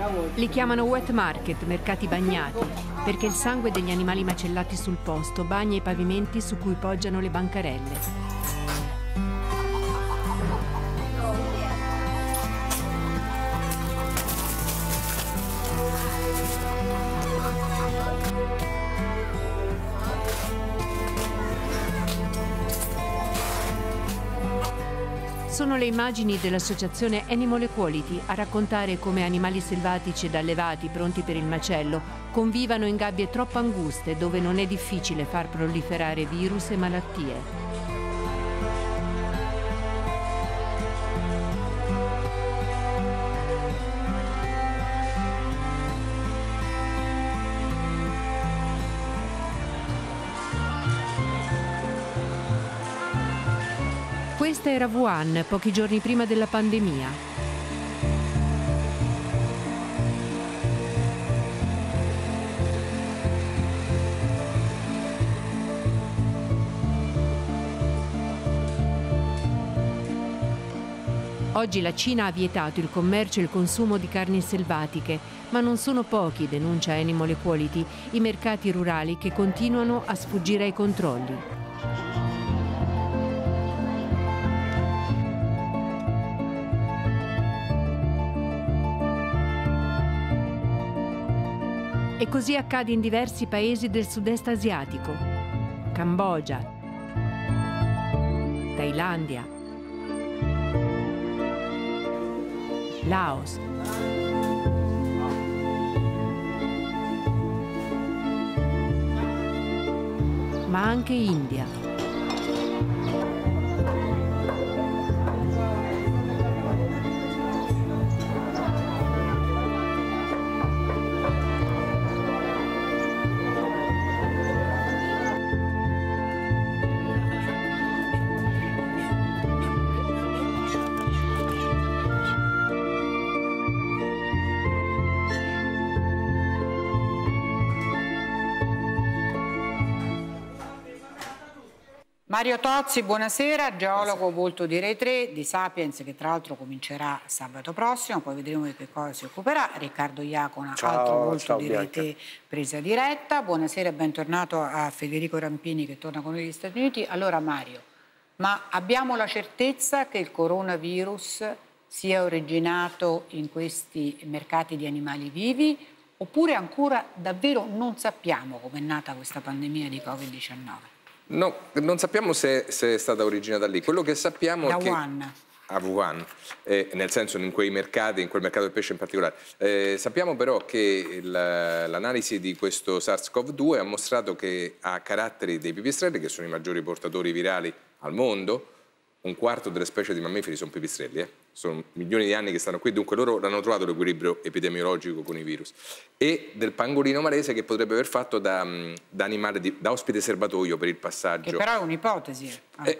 Li chiamano wet market, mercati bagnati, perché il sangue degli animali macellati sul posto bagna i pavimenti su cui poggiano le bancarelle. Sono le immagini dell'associazione Animal Equality a raccontare come animali selvatici ed allevati pronti per il macello convivano in gabbie troppo anguste dove non è difficile far proliferare virus e malattie. Questa era Wuhan, pochi giorni prima della pandemia. Oggi la Cina ha vietato il commercio e il consumo di carni selvatiche, ma non sono pochi, denuncia Animal Equality, i mercati rurali che continuano a sfuggire ai controlli. E così accade in diversi paesi del sud-est asiatico: Cambogia, Thailandia, Laos, ma anche India. Mario Tozzi, buonasera, geologo volto di Rai 3, di Sapiens, che tra l'altro comincerà sabato prossimo, poi vedremo di che cosa si occuperà. Riccardo Iacona, altro volto di Rai 3, presa diretta. Buonasera e bentornato a Federico Rampini che torna con noi dagli Stati Uniti. Allora Mario, ma abbiamo la certezza che il coronavirus sia originato in questi mercati di animali vivi oppure ancora davvero non sappiamo come è nata questa pandemia di Covid-19? No, non sappiamo se è stata originata lì. Quello che sappiamo è che a Wuhan, nel senso in quei mercati, in quel mercato del pesce in particolare. Sappiamo però che l'analisi di questo SARS-CoV-2 ha mostrato che ha caratteri dei pipistrelli, che sono i maggiori portatori virali al mondo. Un quarto delle specie di mammiferi sono pipistrelli, sono milioni di anni che stanno qui, dunque loro hanno trovato l'equilibrio epidemiologico con i virus. E del pangolino malese che potrebbe aver fatto da animale, da ospite serbatoio per il passaggio. Che però è un'ipotesi.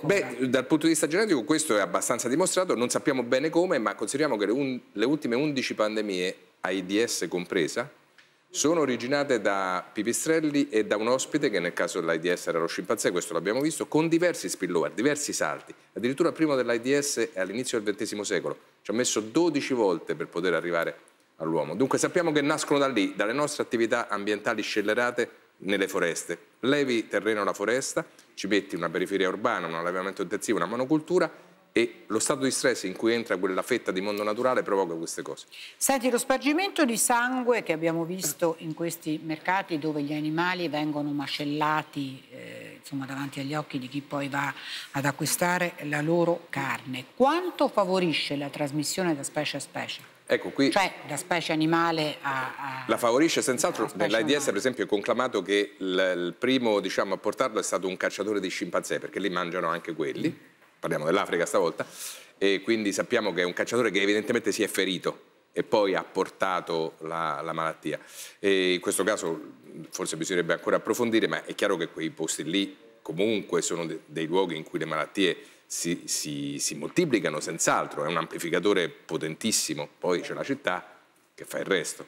Dal punto di vista genetico questo è abbastanza dimostrato, non sappiamo bene come, ma consideriamo che le ultime 11 pandemie, AIDS compresa, sono originate da pipistrelli e da un ospite, che nel caso dell'AIDS era lo scimpanzé, questo l'abbiamo visto, con diversi spillover, diversi salti. Addirittura prima dell'AIDS è all'inizio del XX secolo. Ci ha messo 12 volte per poter arrivare all'uomo. Dunque sappiamo che nascono da lì, dalle nostre attività ambientali scellerate nelle foreste. Levi terreno alla foresta, ci metti una periferia urbana, un allevamento intensivo, una monocultura, e lo stato di stress in cui entra quella fetta di mondo naturale provoca queste cose. Senti, lo spargimento di sangue che abbiamo visto in questi mercati dove gli animali vengono macellati insomma, davanti agli occhi di chi poi va ad acquistare la loro carne, quanto favorisce la trasmissione da specie a specie? Ecco, qui cioè da specie animale a la favorisce senz'altro. Nell'AIDS per esempio è conclamato che il primo a portarlo è stato un cacciatore di scimpanzé, perché lì mangiano anche quelli. Parliamo dell'Africa stavolta, e quindi sappiamo che è un cacciatore che evidentemente si è ferito e poi ha portato la malattia. E in questo caso forse bisognerebbe ancora approfondire, ma è chiaro che quei posti lì comunque sono dei luoghi in cui le malattie si moltiplicano senz'altro, è un amplificatore potentissimo, poi c'è la città che fa il resto.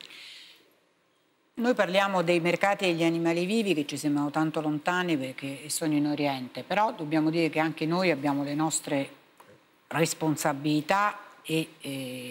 Noi parliamo dei mercati degli animali vivi che ci sembrano tanto lontani perché sono in Oriente, però dobbiamo dire che anche noi abbiamo le nostre responsabilità e che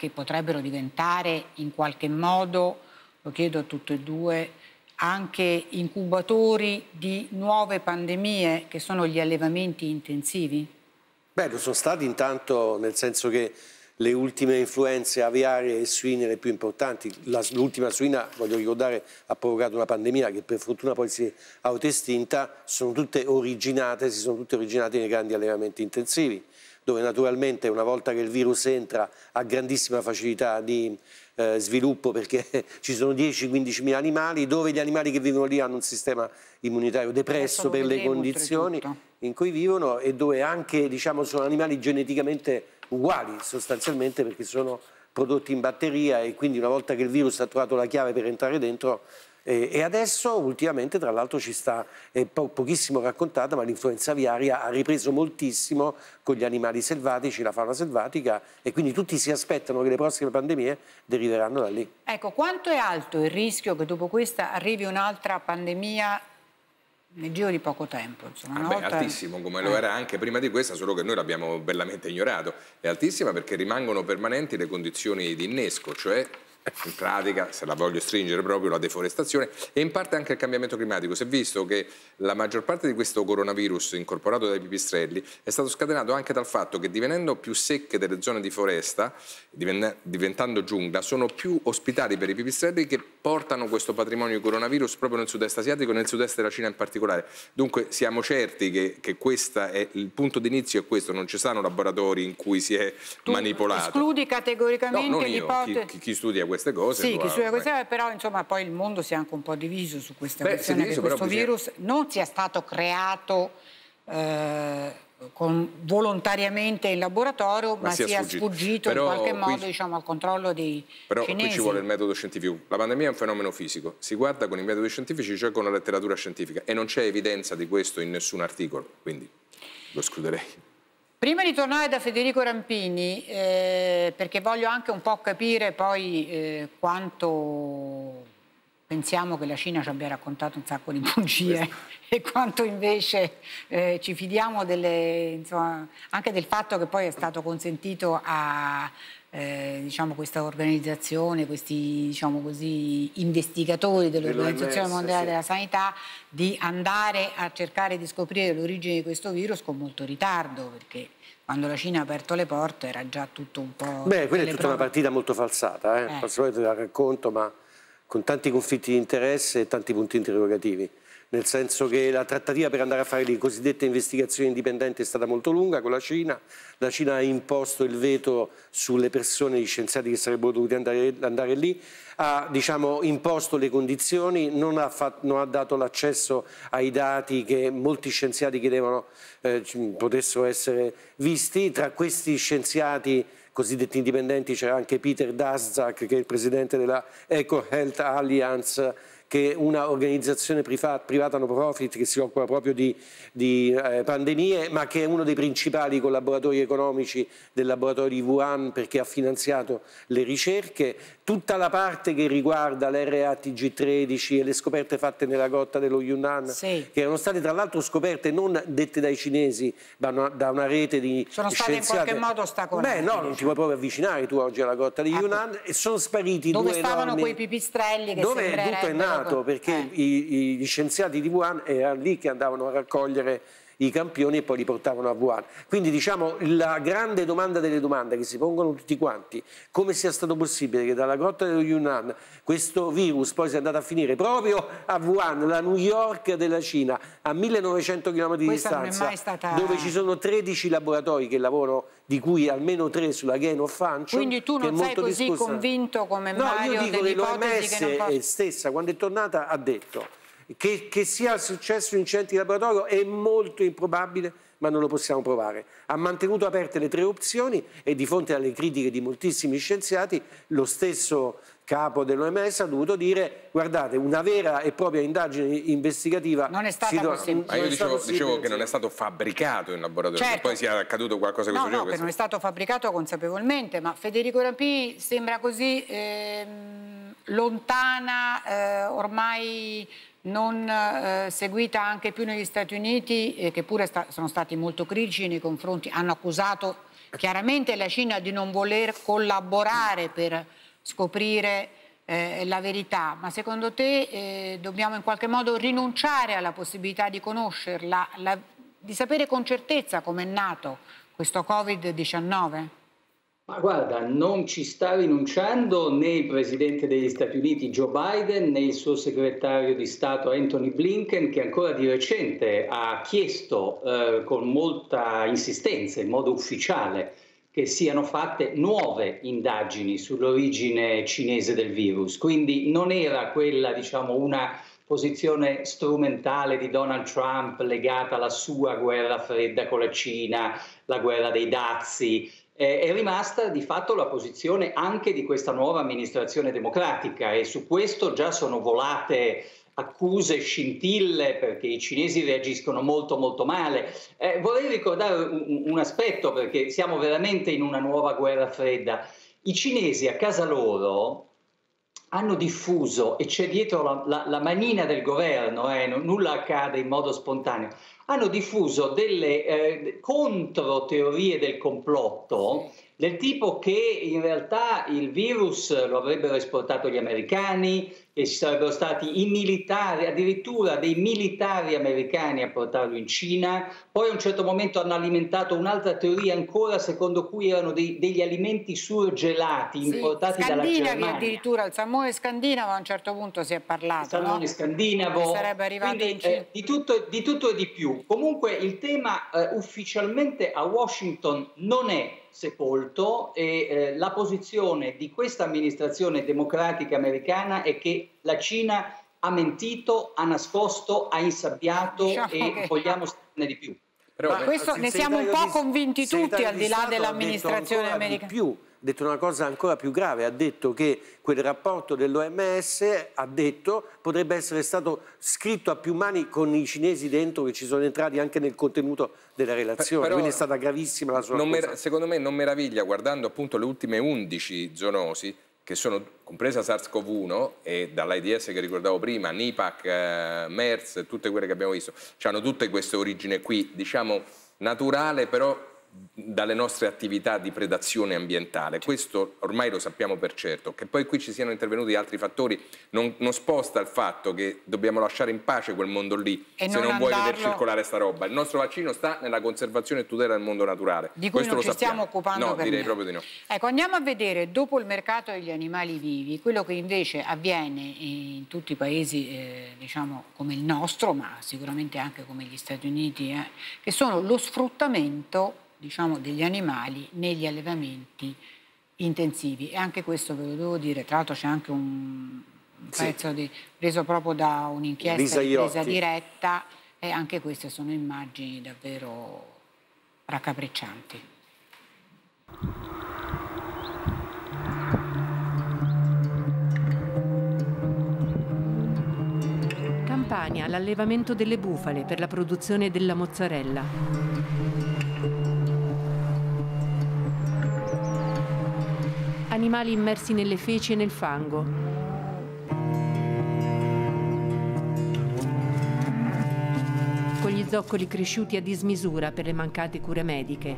che potrebbero diventare in qualche modo, lo chiedo a tutte e due, anche incubatori di nuove pandemie, che sono gli allevamenti intensivi? Beh, lo sono stati intanto, nel senso che le ultime influenze aviarie e suine, le più importanti, l'ultima suina, voglio ricordare, ha provocato una pandemia che per fortuna poi si è autoestinta, si sono tutte originate nei grandi allevamenti intensivi, dove naturalmente una volta che il virus entra ha grandissima facilità di sviluppo, perché ci sono 10-15 mila animali, dove gli animali che vivono lì hanno un sistema immunitario depresso per le condizioni in cui vivono, e dove anche, diciamo, sono animali geneticamente uguali sostanzialmente, perché sono prodotti in batteria, e quindi una volta che il virus ha trovato la chiave per entrare dentro. E adesso ultimamente, tra l'altro, ci sta, è pochissimo raccontata, ma l'influenza aviaria ha ripreso moltissimo con gli animali selvatici, la fauna selvatica, e quindi tutti si aspettano che le prossime pandemie deriveranno da lì. Ecco, quanto è alto il rischio che dopo questa arrivi un'altra pandemia nel giro di poco tempo? Insomma, altissimo, come lo era anche prima di questa, solo che noi l'abbiamo bellamente ignorato. È altissima perché rimangono permanenti le condizioni di innesco, cioè in pratica, se la voglio stringere proprio, la deforestazione e in parte anche il cambiamento climatico. Si è visto che la maggior parte di questo coronavirus incorporato dai pipistrelli è stato scatenato anche dal fatto che, divenendo più secche delle zone di foresta, diventando giungla, sono più ospitali per i pipistrelli, che portano questo patrimonio di coronavirus proprio nel sud-est asiatico e nel sud-est della Cina in particolare. Dunque siamo certi che questo è il punto d'inizio, è questo, non ci sono laboratori in cui si è manipolato. Escludi categoricamente l'ipotesi? Chi studia queste cose. Sì, chi studia queste cose, però insomma poi il mondo si è anche un po' diviso su questa questione, che questo virus non sia stato creato volontariamente in laboratorio, ma sia sfuggito in qualche modo, diciamo, al controllo dei però cinesi. Qui ci vuole il metodo scientifico. La pandemia è un fenomeno fisico, si guarda con i metodi scientifici, cioè con la letteratura scientifica, e non c'è evidenza di questo in nessun articolo, quindi lo escluderei. Prima di tornare da Federico Rampini, perché voglio anche un po' capire poi quanto pensiamo che la Cina ci abbia raccontato un sacco di bugie e quanto invece ci fidiamo insomma, anche del fatto che poi è stato consentito a diciamo, questa organizzazione, questi, diciamo così, investigatori dell'Organizzazione Mondiale della Sanità, di andare a cercare di scoprire l'origine di questo virus con molto ritardo, perché quando la Cina ha aperto le porte era già tutto un po'... Beh, quella è tutta una partita molto falsata, Assolutamente la racconto, ma con tanti conflitti di interesse e tanti punti interrogativi. Nel senso che la trattativa per andare a fare le cosiddette investigazioni indipendenti è stata molto lunga con la Cina. La Cina ha imposto il veto sulle persone, gli scienziati che sarebbero dovuti andare lì, ha, diciamo, imposto le condizioni, non ha dato l'accesso ai dati che molti scienziati chiedevano potessero essere visti. Tra questi scienziati cosiddetti indipendenti c'era anche Peter Daszak, che è il presidente della Eco Health Alliance, che è una organizzazione privata no profit che si occupa proprio di pandemie, ma che è uno dei principali collaboratori economici del laboratorio di Wuhan, perché ha finanziato le ricerche. Tutta la parte che riguarda l'RATG13 e le scoperte fatte nella grotta dello Yunnan, che erano state tra l'altro scoperte non dette dai cinesi, ma da una rete di sono scienziati. State in qualche modo ostacolate. Beh no, non ti puoi proprio avvicinare tu oggi alla grotta di Yunnan, e sono spariti dove due stavano enormi... quei pipistrelli che dove tutto è nato, perché gli scienziati di Wuhan erano lì che andavano a raccogliere i campioni e poi li portavano a Wuhan. Quindi, diciamo, la grande domanda delle domande che si pongono tutti quanti: come sia stato possibile che dalla grotta dello Yunnan questo virus poi sia andato a finire proprio a Wuhan, la New York della Cina, a 1900 km di distanza, dove ci sono 13 laboratori che lavorano, di cui almeno 3 sulla gain of function. Quindi tu non sei così convinto come Mario? No, io dico che l'OMS stessa, quando è tornata, ha detto che sia successo incidenti di laboratorio è molto improbabile, ma non lo possiamo provare. Ha mantenuto aperte le 3 opzioni, e di fronte alle critiche di moltissimi scienziati lo stesso capo dell'OMS ha dovuto dire: guardate, una vera e propria indagine investigativa non è stata possibile. Ma io dicevo che non è stato fabbricato in laboratorio, certo. Poi sia accaduto qualcosa di questo genere. No, che non è stato fabbricato consapevolmente, ma Federico Rampini sembra così lontana, ormai non seguita anche più negli Stati Uniti, che pure sono stati molto critici nei confronti, hanno accusato chiaramente la Cina di non voler collaborare per scoprire la verità, ma secondo te dobbiamo in qualche modo rinunciare alla possibilità di conoscerla, di sapere con certezza com'è nato questo Covid-19? Ma guarda, non ci sta rinunciando né il Presidente degli Stati Uniti Joe Biden né il suo segretario di Stato Anthony Blinken, che ancora di recente ha chiesto con molta insistenza, in modo ufficiale, che siano fatte nuove indagini sull'origine cinese del virus. Quindi non era quella, diciamo, una posizione strumentale di Donald Trump legata alla sua guerra fredda con la Cina, la guerra dei dazi. È rimasta di fatto la posizione anche di questa nuova amministrazione democratica, e su questo già sono volate accuse, scintille, perché i cinesi reagiscono molto molto male. Vorrei ricordare un aspetto, perché siamo veramente in una nuova guerra fredda. I cinesi a casa loro hanno diffuso, e c'è dietro la manina del governo, nulla accade in modo spontaneo, hanno diffuso delle controteorie del complotto, del tipo che in realtà il virus lo avrebbero esportato gli americani, e ci sarebbero stati i militari, addirittura dei militari americani a portarlo in Cina. Poi a un certo momento hanno alimentato un'altra teoria ancora, secondo cui erano degli alimenti surgelati importati dalla Germania. Addirittura il salmone scandinavo a un certo punto si è parlato. Il salmone scandinavo, sarebbe arrivato quindi, di tutto e di più. Comunque il tema ufficialmente a Washington non è sepolto, e la posizione di questa amministrazione democratica americana è che la Cina ha mentito, ha nascosto, ha insabbiato, e vogliamo saperne di più. Però, questo ne siamo un po' convinti tutti, al di là dell'amministrazione americana. Ha detto una cosa ancora più grave, ha detto che quel rapporto dell'OMS, ha detto, potrebbe essere stato scritto a più mani con i cinesi dentro, che ci sono entrati anche nel contenuto della relazione. Però quindi è stata gravissima la sua cosa. Secondo me non meraviglia, guardando appunto le ultime 11 zoonosi, che sono compresa SARS-CoV-1 e dall'AIDS che ricordavo prima, Nipah, MERS, tutte quelle che abbiamo visto, hanno tutte queste origini qui, diciamo naturale, però dalle nostre attività di predazione ambientale. Questo ormai lo sappiamo per certo. Che poi qui ci siano intervenuti altri fattori non sposta il fatto che dobbiamo lasciare in pace quel mondo lì, se non vuoi vedere circolare sta roba. Il nostro vaccino sta nella conservazione e tutela del mondo naturale. Di cui non ci stiamo occupando. No, direi proprio di no. Ecco, andiamo a vedere, dopo il mercato degli animali vivi, quello che invece avviene in tutti i paesi, diciamo, come il nostro, ma sicuramente anche come gli Stati Uniti, che sono lo sfruttamento, diciamo, degli animali negli allevamenti intensivi. E anche questo ve lo devo dire, tra l'altro c'è anche un pezzo preso proprio da un'inchiesta di presa diretta, e anche queste sono immagini davvero raccapriccianti. Campania, l'allevamento delle bufale per la produzione della mozzarella. Animali immersi nelle feci e nel fango. Con gli zoccoli cresciuti a dismisura per le mancate cure mediche.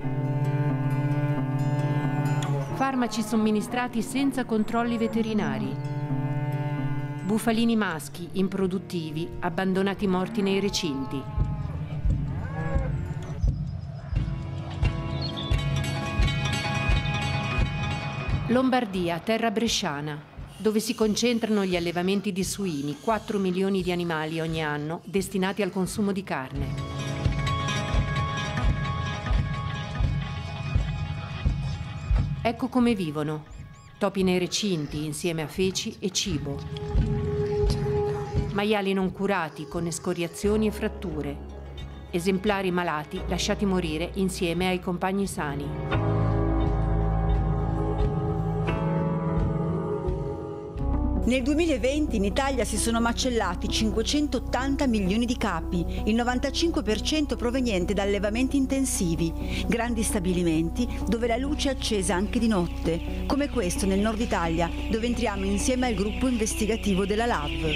Farmaci somministrati senza controlli veterinari. Bufalini maschi, improduttivi, abbandonati morti nei recinti. Lombardia, terra bresciana, dove si concentrano gli allevamenti di suini, 4 milioni di animali ogni anno destinati al consumo di carne. Ecco come vivono, topi nei recinti insieme a feci e cibo. Maiali non curati con escoriazioni e fratture. Esemplari malati lasciati morire insieme ai compagni sani. Nel 2020 in Italia si sono macellati 580 milioni di capi, il 95% proveniente da allevamenti intensivi, grandi stabilimenti dove la luce è accesa anche di notte, come questo nel nord Italia, dove entriamo insieme al gruppo investigativo della LAV.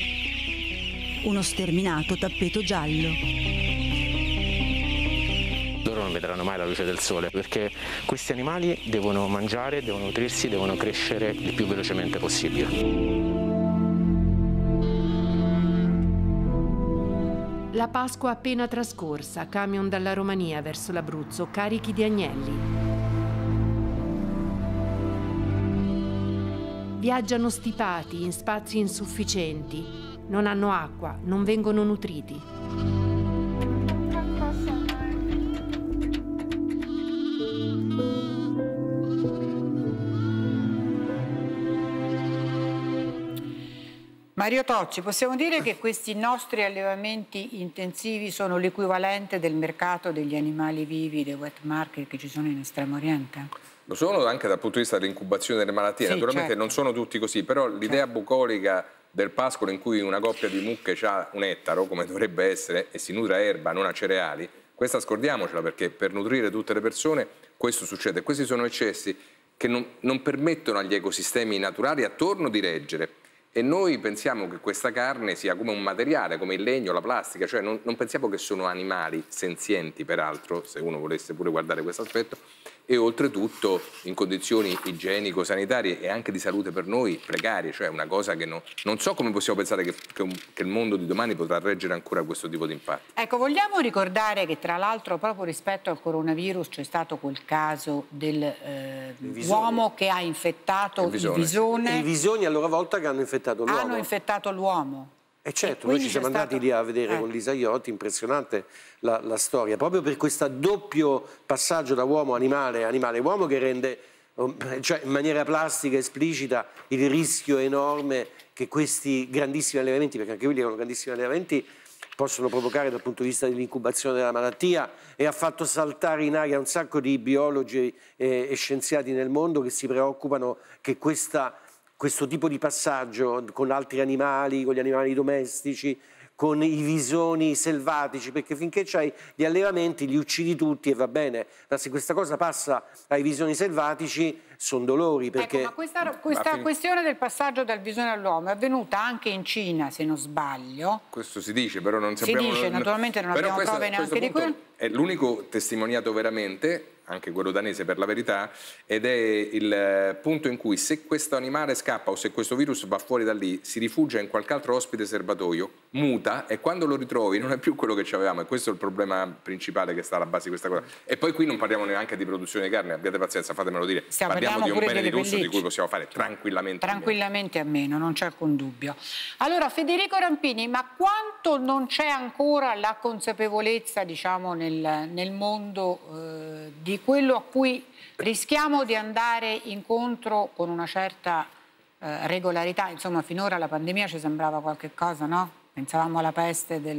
Uno sterminato tappeto giallo. non vedranno mai la luce del sole, perché questi animali devono mangiare, devono nutrirsi, devono crescere il più velocemente possibile. La Pasqua appena trascorsa, camion dalla Romania verso l'Abruzzo, carichi di agnelli. Viaggiano stipati in spazi insufficienti, non hanno acqua, non vengono nutriti. Mario Tocci, possiamo dire che questi nostri allevamenti intensivi sono l'equivalente del mercato degli animali vivi, dei wet market che ci sono in Estremo Oriente? Lo sono anche dal punto di vista dell'incubazione delle malattie, sì, naturalmente certo. Non sono tutti così, però l'idea bucolica del pascolo in cui una coppia di mucche ha un ettaro, come dovrebbe essere, e si nutre a erba, non a cereali, questa scordiamocela, perché per nutrire tutte le persone questo succede. Questi sono eccessi che non permettono agli ecosistemi naturali attorno di reggere. E noi pensiamo che questa carne sia come un materiale, come il legno, la plastica, cioè non pensiamo che sono animali senzienti, peraltro, se uno volesse pure guardare questo aspetto, e oltretutto in condizioni igienico-sanitarie e anche di salute per noi precarie, cioè una cosa che non so come possiamo pensare che il mondo di domani potrà reggere ancora questo tipo di impatti. Ecco, vogliamo ricordare che tra l'altro proprio rispetto al coronavirus c'è stato quel caso dell'uomo che ha infettato il visone. E i visoni a loro volta che hanno infettato l'uomo. Hanno infettato l'uomo. E certo, noi ci siamo andati lì a vedere con Lisa Iotti, impressionante la storia, proprio per questo doppio passaggio da uomo a animale, animale-uomo, che rende cioè, in maniera plastica, esplicita, il rischio enorme che questi grandissimi allevamenti, perché anche quelli erano grandissimi allevamenti, possono provocare dal punto di vista dell'incubazione della malattia, e ha fatto saltare in aria un sacco di biologi e scienziati nel mondo che si preoccupano che questo tipo di passaggio con altri animali, con gli animali domestici, con i visoni selvatici, perché finché c'hai gli allevamenti li uccidi tutti e va bene, ma se questa cosa passa ai visoni selvatici sono dolori. Perché... Ecco, ma questa questione del passaggio dal visone all'uomo è avvenuta anche in Cina, se non sbaglio. Questo si dice, però non sappiamo... Si dice, naturalmente non abbiamo prove neanche di quello. È l'unico testimoniato veramente, anche quello danese per la verità, ed è il punto in cui se questo animale scappa o se questo virus va fuori da lì, si rifugia in qualche altro ospite serbatoio, muta, e quando lo ritrovi non è più quello che avevamo, e questo è il problema principale che sta alla base di questa cosa. E poi qui non parliamo neanche di produzione di carne, abbiate pazienza, fatemelo dire, parliamo di un bene di lusso di cui possiamo fare tranquillamente a meno, non c'è alcun dubbio. Allora, Federico Rampini, ma quanto non c'è ancora la consapevolezza, diciamo, nel mondo di quello a cui rischiamo di andare incontro con una certa regolarità? Insomma, finora la pandemia ci sembrava qualche cosa, no? Pensavamo alla peste del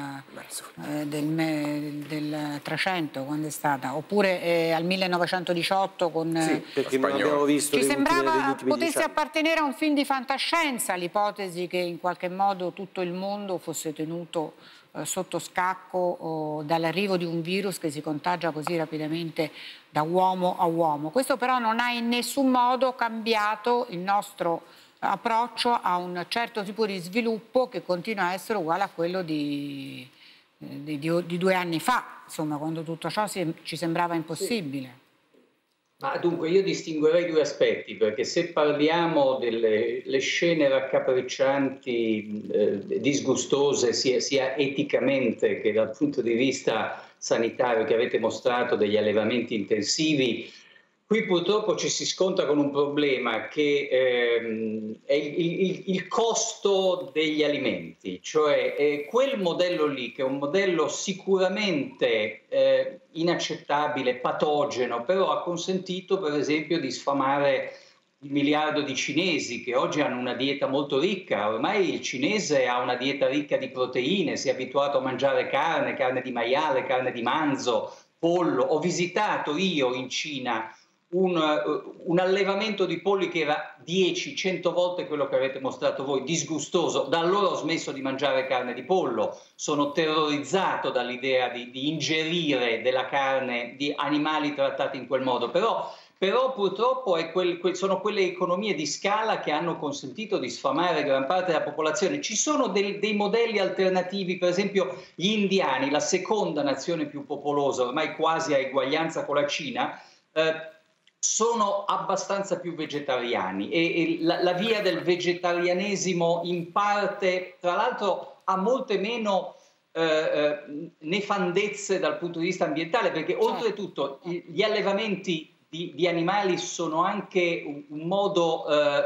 300, quando è stata, oppure al 1918 con... Sì, perché non abbiamo visto... Ci sembrava potesse appartenere a un film di fantascienza l'ipotesi che in qualche modo tutto il mondo fosse tenuto sotto scacco dall'arrivo di un virus che si contagia così rapidamente da uomo a uomo. Questo però non ha in nessun modo cambiato il nostro approccio a un certo tipo di sviluppo che continua a essere uguale a quello di 2 anni fa, insomma, quando tutto ciò ci sembrava impossibile. Ma dunque io distinguerei 2 aspetti, perché se parliamo delle scene raccapriccianti, disgustose sia eticamente che dal punto di vista sanitario che avete mostrato degli allevamenti intensivi, qui purtroppo ci si scontra con un problema che è il costo degli alimenti, cioè quel modello lì, che è un modello sicuramente inaccettabile, patogeno, però ha consentito per esempio di sfamare il miliardo di cinesi che oggi hanno una dieta molto ricca. Ormai il cinese ha una dieta ricca di proteine, si è abituato a mangiare carne di maiale, carne di manzo, pollo. Ho visitato io in Cina un allevamento di polli che era 10-100 volte quello che avete mostrato voi, disgustoso. Da allora ho smesso di mangiare carne di pollo, sono terrorizzato dall'idea di ingerire della carne di animali trattati in quel modo, però però purtroppo sono quelle economie di scala che hanno consentito di sfamare gran parte della popolazione. Ci sono dei modelli alternativi, per esempio gli indiani, la seconda nazione più popolosa, ormai quasi a eguaglianza con la Cina, sono abbastanza più vegetariani e la via del vegetarianesimo in parte, tra l'altro, ha molte meno nefandezze dal punto di vista ambientale, perché oltretutto gli allevamenti di animali sono anche un modo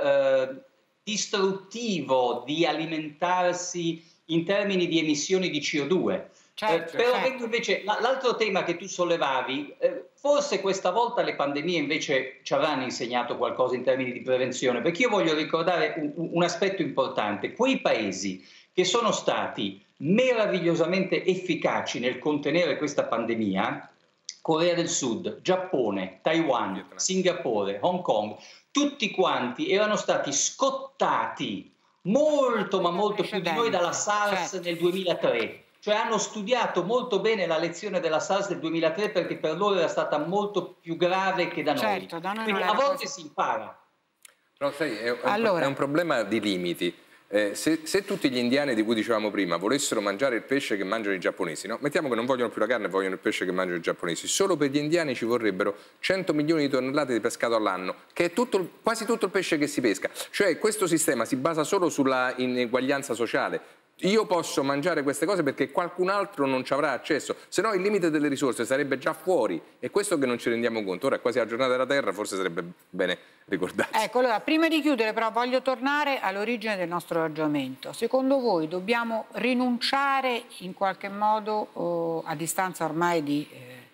distruttivo di alimentarsi in termini di emissioni di CO2. Però vengo invece l'altro tema che tu sollevavi, forse questa volta le pandemie invece ci avranno insegnato qualcosa in termini di prevenzione, perché io voglio ricordare un aspetto importante. Quei paesi che sono stati meravigliosamente efficaci nel contenere questa pandemia, Corea del Sud, Giappone, Taiwan, Singapore, Hong Kong, tutti quanti erano stati scottati molto ma molto più di noi dalla SARS nel 2003. Cioè hanno studiato molto bene la lezione della SARS del 2003 perché per loro era stata molto più grave che da noi. Da noi quindi a volte si impara. Però sai, è un problema di limiti. Se tutti gli indiani di cui dicevamo prima volessero mangiare il pesce che mangiano i giapponesi, no? Mettiamo che non vogliono più la carne, vogliono il pesce che mangiano i giapponesi, solo per gli indiani ci vorrebbero 100 milioni di tonnellate di pescato all'anno, che è quasi tutto il pesce che si pesca. Cioè questo sistema si basa solo sulla ineguaglianza sociale. Io posso mangiare queste cose perché qualcun altro non ci avrà accesso, se no il limite delle risorse sarebbe già fuori, è questo che non ci rendiamo conto. Ora è quasi la giornata della terra, forse sarebbe bene ricordarsi. Ecco, allora prima di chiudere però voglio tornare all'origine del nostro ragionamento. Secondo voi dobbiamo rinunciare in qualche modo a distanza ormai di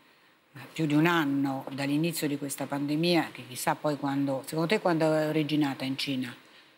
più di un anno dall'inizio di questa pandemia, che chissà poi quando, secondo te quando è originata in Cina?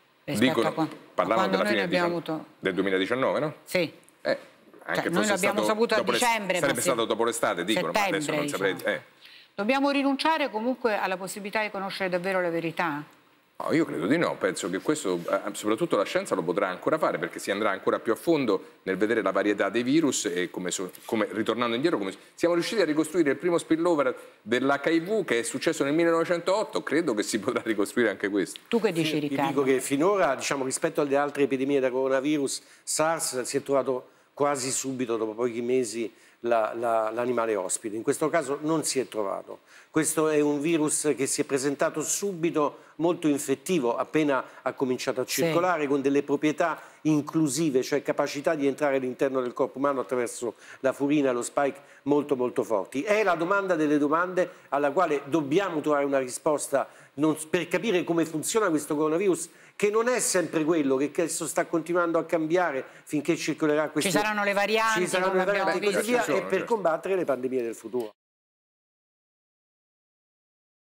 Parlavano della fine del 2019, no? Sì. Anche noi l'abbiamo saputo a dicembre. Sarebbe stato dopo l'estate, dicono, ma adesso non saprei. Dobbiamo rinunciare comunque alla possibilità di conoscere davvero la verità? No, io credo di no, penso che questo, soprattutto la scienza, lo potrà ancora fare, perché si andrà ancora più a fondo nel vedere la varietà dei virus e come ritornando indietro, come siamo riusciti a ricostruire il primo spillover dell'HIV che è successo nel 1908, credo che si potrà ricostruire anche questo. Tu che dici, Riccardo? Io dico che finora, diciamo, rispetto alle altre epidemie da coronavirus, SARS si è trovato quasi subito, dopo pochi mesi, l'animale ospite. In questo caso non si è trovato. Questo è un virus che si è presentato subito molto infettivo appena ha cominciato a circolare, con delle proprietà inclusive, cioè capacità di entrare all'interno del corpo umano attraverso la furina, lo spike molto molto forti. È la domanda delle domande alla quale dobbiamo trovare una risposta per capire come funziona questo coronavirus, che non è sempre quello, che adesso sta continuando a cambiare finché circolerà questo. Ci saranno le varianti, e così via, e per combattere le pandemie del futuro.